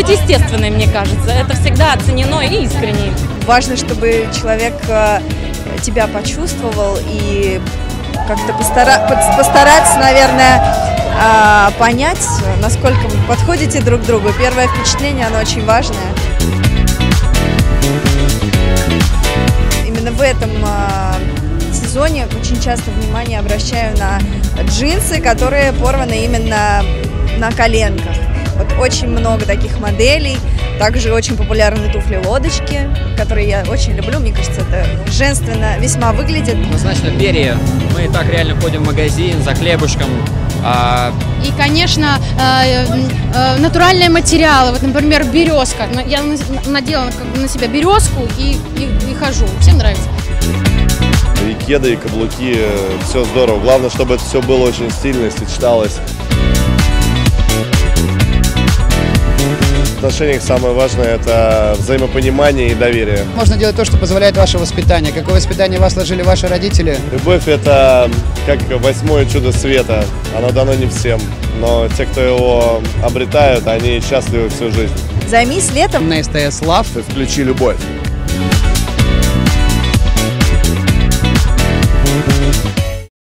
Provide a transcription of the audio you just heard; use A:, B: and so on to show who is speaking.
A: быть естественной, мне кажется. Это всегда оценено и искренне.
B: Важно, чтобы человек тебя почувствовал и как-то постараться, наверное, понять, насколько вы подходите друг к другу. Первое впечатление, оно очень важное. Именно в этом сезоне очень часто внимание обращаю на джинсы, которые порваны именно на коленках. Вот очень много таких моделей. Также очень популярны туфли-лодочки, которые я очень люблю. Мне кажется, это женственно весьма выглядит.
C: Однозначно перья. Мы и так реально ходим в магазин за хлебушком.
D: И, конечно, натуральные материалы. Вот, например, березка. Я надела на себя березку и хожу. Всем нравится.
E: И кеды, и каблуки, все здорово. Главное, чтобы это все было очень стильно, сочеталось. В отношениях самое важное – это взаимопонимание и доверие.
F: Можно делать то, что позволяет ваше воспитание. Какое воспитание вас сложили ваши родители?
E: Любовь – это как 8-е чудо света. Оно дано не всем, но те, кто его обретают, они счастливы всю жизнь.
B: Займись летом.
F: На СТС Лав.
E: Включи любовь.